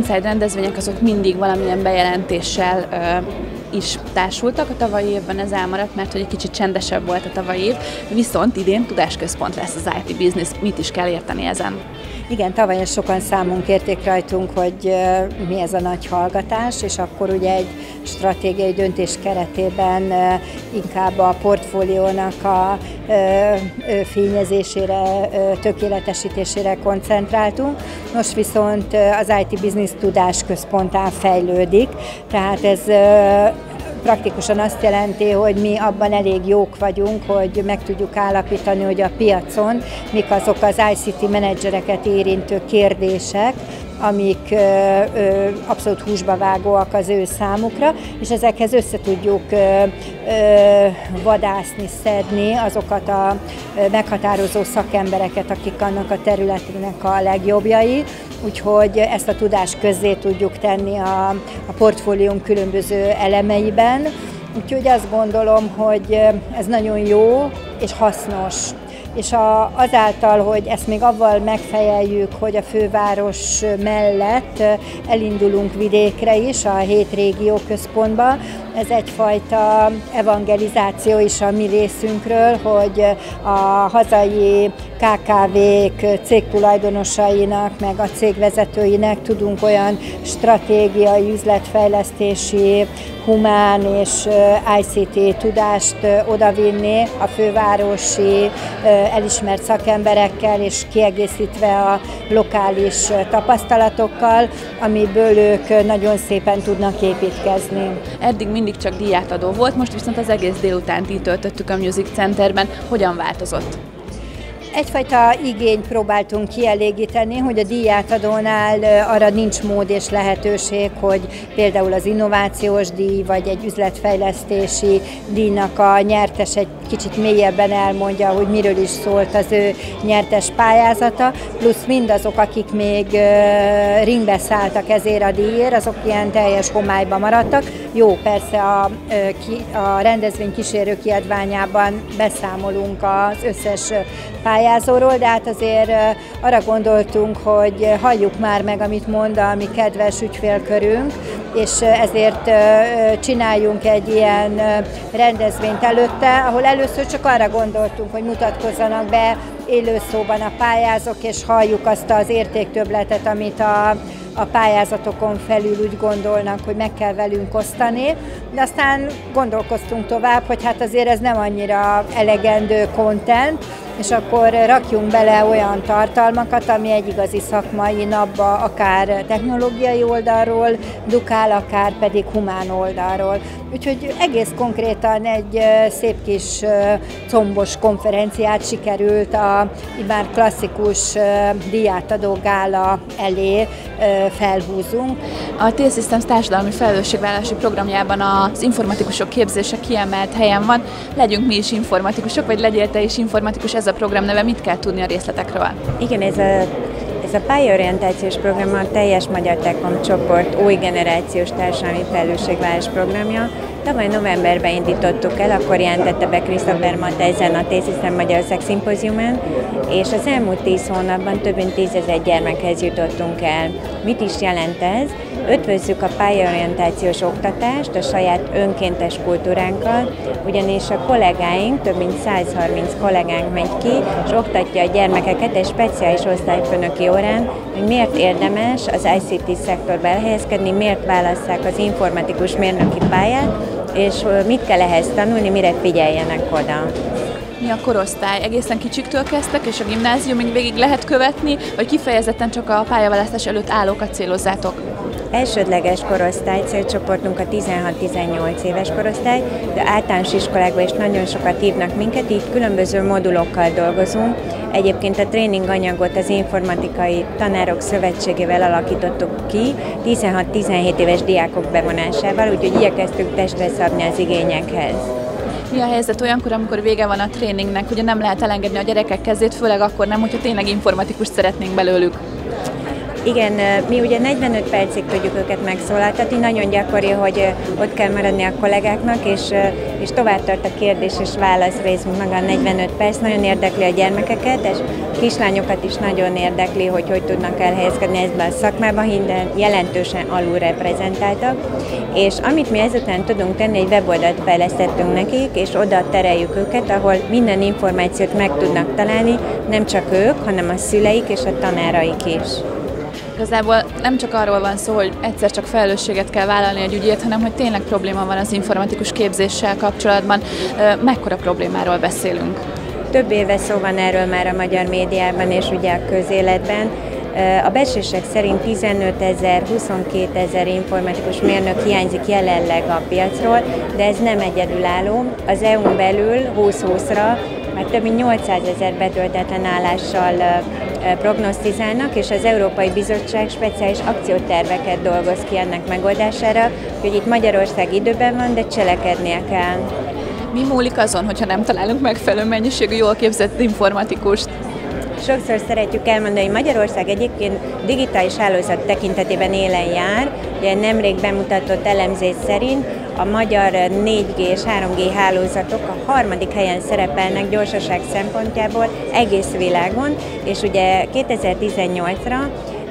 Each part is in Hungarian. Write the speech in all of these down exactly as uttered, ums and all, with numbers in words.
Inside rendezvények azok mindig valamilyen bejelentéssel ö, is társultak. A tavalyi évben ez elmaradt, mert hogy egy kicsit csendesebb volt a tavalyi év, viszont idén tudásközpont lesz az i té Business. Mit is kell érteni ezen? Igen, tavaly sokan számon kérték rajtunk, hogy mi ez a nagy hallgatás, és akkor ugye egy stratégiai döntés keretében inkább a portfóliónak a fényezésére, tökéletesítésére koncentráltunk. Most viszont az i té Business tudásközponttá fejlődik, tehát ez praktikusan azt jelenti, hogy mi abban elég jók vagyunk, hogy meg tudjuk állapítani, hogy a piacon mik azok az i cé té menedzsereket érintő kérdések, amik ö, ö, abszolút húsba vágóak az ő számukra, és ezekhez össze tudjuk ö, ö, vadászni, szedni azokat a ö, meghatározó szakembereket, akik annak a területnek a legjobbjai, úgyhogy ezt a tudást közzé tudjuk tenni a, a portfóliónk különböző elemeiben. Úgyhogy azt gondolom, hogy ez nagyon jó és hasznos. És a, azáltal, hogy ezt még avval megfejeljük, hogy a főváros mellett elindulunk vidékre is, a hét régióközpontba, ez egyfajta evangelizáció is a mi részünkről, hogy a hazai ká ká vék cégtulajdonosainak, meg a cégvezetőinek tudunk olyan stratégiai, üzletfejlesztési, humán és i cé té tudást odavinni a fővárosi elismert szakemberekkel, és kiegészítve a lokális tapasztalatokkal, amiből ők nagyon szépen tudnak építkezni. Eddig mindig csak díjátadó volt, most viszont az egész délutánt így töltöttük a Music Centerben. Hogyan változott? Egyfajta igényt próbáltunk kielégíteni, hogy a díjátadónál arra nincs mód és lehetőség, hogy például az innovációs díj vagy egy üzletfejlesztési díjnak a nyertes egy kicsit mélyebben elmondja, hogy miről is szólt az ő nyertes pályázata, plusz mindazok, akik még ringbe szálltak ezért a díjért, azok ilyen teljes homályba maradtak. Jó, persze a, a rendezvény kísérő kiadványában beszámolunk az összes pályázóról, de hát azért arra gondoltunk, hogy halljuk már meg, amit mond a mi kedves ügyfélkörünk, és ezért csináljunk egy ilyen rendezvényt előtte, ahol először csak arra gondoltunk, hogy mutatkozzanak be élőszóban a pályázók, és halljuk azt az értéktöbbletet, amit a a pályázatokon felül úgy gondolnak, hogy meg kell velünk osztani, de aztán gondolkoztunk tovább, hogy hát azért ez nem annyira elegendő content, és akkor rakjunk bele olyan tartalmakat, ami egy igazi szakmai napba, akár technológiai oldalról dukál, akár pedig humán oldalról. Úgyhogy egész konkrétan egy szép kis combos konferenciát sikerült a már klasszikus díjátadó gála elé felhúzunk. A T-Systems társadalmi felelősségvállalási programjában az informatikusok képzése kiemelt helyen van. Legyünk mi is informatikusok, vagy legyél te is informatikus, ez a program neve, mit kell tudni a részletekről? Igen, ez a, ez a pályaorientációs program a teljes Magyar Techkom csoport új generációs társadalmi felelősségvállalás programja. Tavaly novemberben indítottuk el, akkor jelentette be Christopher Matthijsen a T-Systems Magyarország szimpóziumán, és az elmúlt tíz hónapban több mint tízezer gyermekhez jutottunk el. Mit is jelent ez? Ötvözzük a pályaorientációs oktatást a saját önkéntes kultúránkkal, ugyanis a kollégáink, több mint száz harminc kollégánk megy ki, és oktatja a gyermekeket egy speciális osztályfőnöki órán, hogy miért érdemes az i cé té szektorba elhelyezkedni, miért válasszák az informatikus mérnöki pályát, és mit kell ehhez tanulni, mire figyeljenek oda. Mi a korosztály? Egészen kicsiktől kezdtek, és a gimnáziumig végig lehet követni, vagy kifejezetten csak a pályaválasztás előtt állókat célozzátok? Elsődleges korosztály, célcsoportunk a tizenhat-tizennyolc éves korosztály, de általános iskolákban is nagyon sokat hívnak minket, így különböző modulokkal dolgozunk. Egyébként a tréninganyagot az Informatikai Tanárok Szövetségével alakítottuk ki, tizenhat-tizenhét éves diákok bevonásával, úgyhogy igyekeztünk testre szabni az igényekhez. Mi a helyzet olyankor, amikor vége van a tréningnek? Ugye nem lehet elengedni a gyerekek kezét, főleg akkor nem, hogyha tényleg informatikust szeretnénk belőlük. Igen, mi ugye negyvenöt percig tudjuk őket megszólaltatni, nagyon gyakori, hogy ott kell maradni a kollégáknak, és, és tovább tart a kérdés és válasz rész, mint maga a negyvenöt perc. Nagyon érdekli a gyermekeket, és a kislányokat is nagyon érdekli, hogy hogy tudnak elhelyezkedni ebben a szakmában, hiszen jelentősen alulreprezentáltak. És amit mi ezután tudunk tenni, egy weboldalt fejlesztettünk nekik, és oda tereljük őket, ahol minden információt meg tudnak találni, nem csak ők, hanem a szüleik és a tanáraik is. Igazából nem csak arról van szó, hogy egyszer csak felelősséget kell vállalni egy ügyért, hanem hogy tényleg probléma van az informatikus képzéssel kapcsolatban. Mekkora problémáról beszélünk? Több éve szó van erről már a magyar médiában és ugye a közéletben. A becslések szerint tizenötezer-huszonkétezer ezer informatikus mérnök hiányzik jelenleg a piacról, de ez nem egyedülálló. Az é u-n belül húsz-húszra már több mint nyolcszázezer betöltetlen állással prognosztizálnak, és az Európai Bizottság speciális akcióterveket dolgoz ki ennek megoldására, hogy itt Magyarország időben van, de cselekednie kell. Mi múlik azon, hogyha nem találunk megfelelő mennyiségű, jól képzett informatikust? Sokszor szeretjük elmondani, hogy Magyarország egyébként digitális hálózat tekintetében élen jár. Ugye nemrég bemutatott elemzés szerint a magyar négy G és három G hálózatok a harmadik helyen szerepelnek gyorsaság szempontjából egész világon, és ugye kétezer-tizennyolcra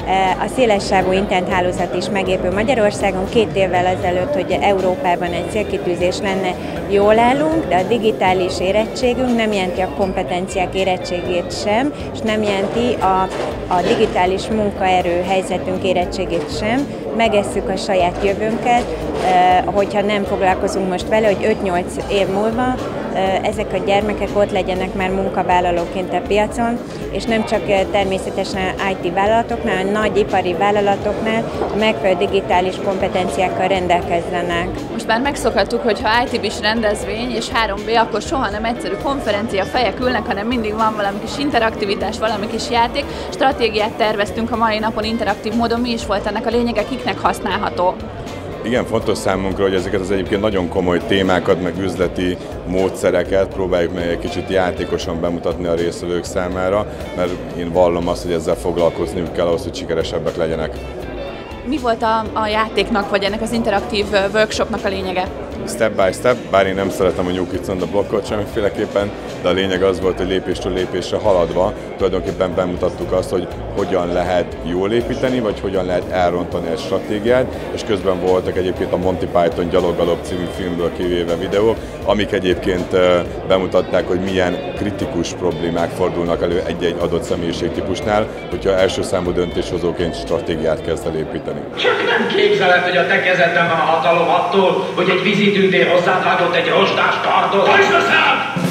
a szélessávú internethálózat is megépül Magyarországon. Két évvel ezelőtt, hogy Európában egy célkitűzés lenne, jól állunk, de a digitális érettségünk nem jelenti a kompetenciák érettségét sem, és nem jelenti a, a digitális munkaerő helyzetünk érettségét sem. Megesszük a saját jövőnket, hogyha nem foglalkozunk most vele, hogy öt-nyolc év múlva ezek a gyermekek ott legyenek már munkavállalóként a piacon, és nem csak természetesen i té vállalatoknál, hanem nagy ipari vállalatoknál a megfelelő digitális kompetenciákkal rendelkezzenek. Most már megszokhattuk, hogy ha i té-bis rendezvény és három B, akkor soha nem egyszerű konferencia fejek ülnek, hanem mindig van valami kis interaktivitás, valami kis játék. Stratégiát terveztünk a mai napon interaktív módon. Mi is volt ennek a lényege, kiknek használható? Igen, fontos számunkra, hogy ezeket az egyébként nagyon komoly témákat, meg üzleti módszereket próbáljuk meg egy kicsit játékosan bemutatni a résztvevők számára, mert én vallom azt, hogy ezzel foglalkozniuk kell ahhoz, hogy sikeresebbek legyenek. Mi volt a, a játéknak, vagy ennek az interaktív workshopnak a lényege? Step by step, bár én nem szeretem a New Kids on the Blockot semmiféleképpen, de a lényeg az volt, hogy lépésről lépésre haladva tulajdonképpen bemutattuk azt, hogy hogyan lehet jól építeni, vagy hogyan lehet elrontani egy stratégiát, és közben voltak egyébként a Monty Python Gyaloggalop című filmből kivéve videók, amik egyébként bemutatták, hogy milyen kritikus problémák fordulnak elő egy-egy adott személyiségtípusnál, hogyha első számú döntéshozóként stratégiát kezd el építeni. Csak nem képzeled, hogy a te kezedben van a hatalom attól, hogy egy vízitündér hozzád vágott egy rostás kardot. Hajtsd a szám!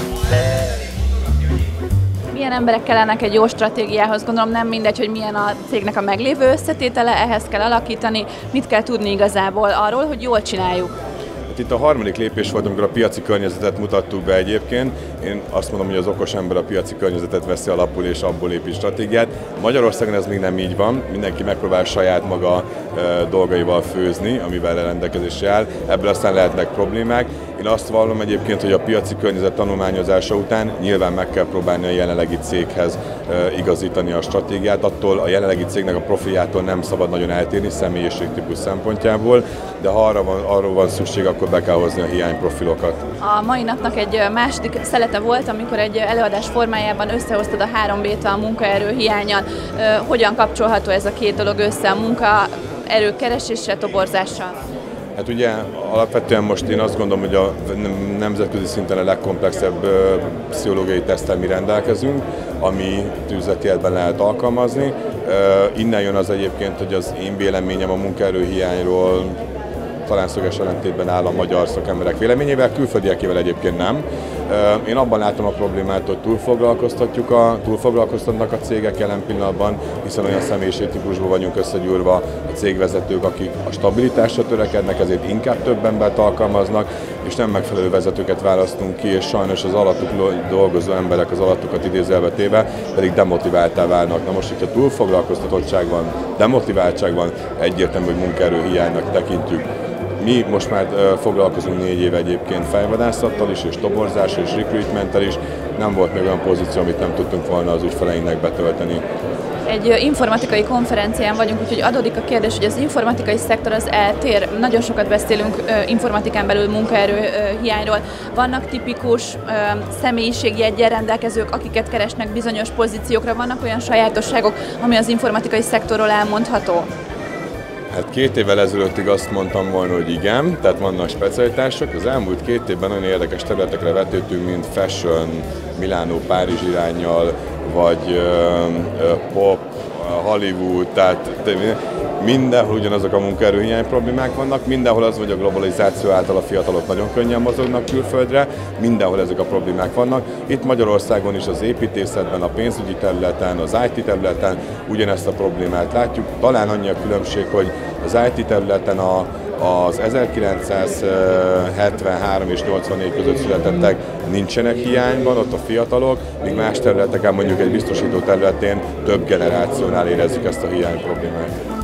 Milyen emberek kellenek egy jó stratégiához? Gondolom nem mindegy, hogy milyen a cégnek a meglévő összetétele, ehhez kell alakítani. Mit kell tudni igazából arról, hogy jól csináljuk? Itt a harmadik lépés volt, amikor a piaci környezetet mutattuk be egyébként. Én azt mondom, hogy az okos ember a piaci környezetet veszi alapul és abból épít stratégiát. Magyarországon ez még nem így van, mindenki megpróbál saját maga e, dolgaival főzni, amivel rendelkezésre áll. Ebből aztán lehetnek problémák. Én azt vallom egyébként, hogy a piaci környezet tanulmányozása után nyilván meg kell próbálni a jelenlegi céghez e, igazítani a stratégiát. Attól a jelenlegi cégnek a profiljától nem szabad nagyon eltérni személyiségtípus szempontjából, de ha arra van, arról van szükség, akkor be kell hozni a hiányprofilokat. A mai napnak egy második szelete volt, amikor egy előadás formájában összehoztad a három B-t a munkaerő hiánnyal. Hogyan kapcsolható ez a két dolog össze, a munkaerő kereséssel, toborzással? Hát ugye alapvetően most én azt gondolom, hogy a nemzetközi szinten a legkomplexebb pszichológiai teszttel mi rendelkezünk, ami üzleti életben lehet alkalmazni. Innen jön az egyébként, hogy az én véleményem a munkaerőhiányról talán szöges ellentétben áll a magyar szakemberek véleményével, külföldiekével egyébként nem. Én abban látom a problémát, hogy túlfoglalkoztatjuk a, túlfoglalkoztatnak a cégek jelen pillanatban, hiszen olyan személyiségtípusban vagyunk összegyúrva a cégvezetők, akik a stabilitásra törekednek, ezért inkább több embert alkalmaznak, és nem megfelelő vezetőket választunk ki, és sajnos az alattuk dolgozó emberek az alattukat idézelve téve pedig demotiváltá válnak. Na most, hogyha túlfoglalkoztatottság van, demotiváltság van, egyértelmű, hogy munkaerőhiánynak tekintjük. Mi most már foglalkozunk négy éve egyébként fejvadászattal is, és toborzással, és recruitmenttel is. Nem volt még olyan pozíció, amit nem tudtunk volna az ügyfeleinknek betölteni. Egy informatikai konferencián vagyunk, úgyhogy adódik a kérdés, hogy az informatikai szektor az eltér. Nagyon sokat beszélünk informatikán belül munkaerő hiányról. Vannak tipikus személyiségjeggyel rendelkezők, akiket keresnek bizonyos pozíciókra. Vannak olyan sajátosságok, ami az informatikai szektorról elmondható? Hát két évvel ezelőttig azt mondtam volna, hogy igen, tehát vannak specialitások. Az elmúlt két évben olyan érdekes területekre vetődtünk, mint fashion, Milánó, Párizs iránnyal, vagy uh, uh, pop, uh, Hollywood, tehát mindenhol ugyanazok a munkaerőhiány problémák vannak, mindenhol az, hogy a globalizáció által a fiatalok nagyon könnyen mozognak külföldre, mindenhol ezek a problémák vannak. Itt Magyarországon is az építészetben, a pénzügyi területen, az i té területen ugyanezt a problémát látjuk. Talán annyi a különbség, hogy az i té területen a az ezerkilencszázhetvenhárom és nyolcvannégy között születettek nincsenek hiányban, ott a fiatalok, míg más területeken, mondjuk egy biztosító területén több generációnál érezzük ezt a hiány problémát.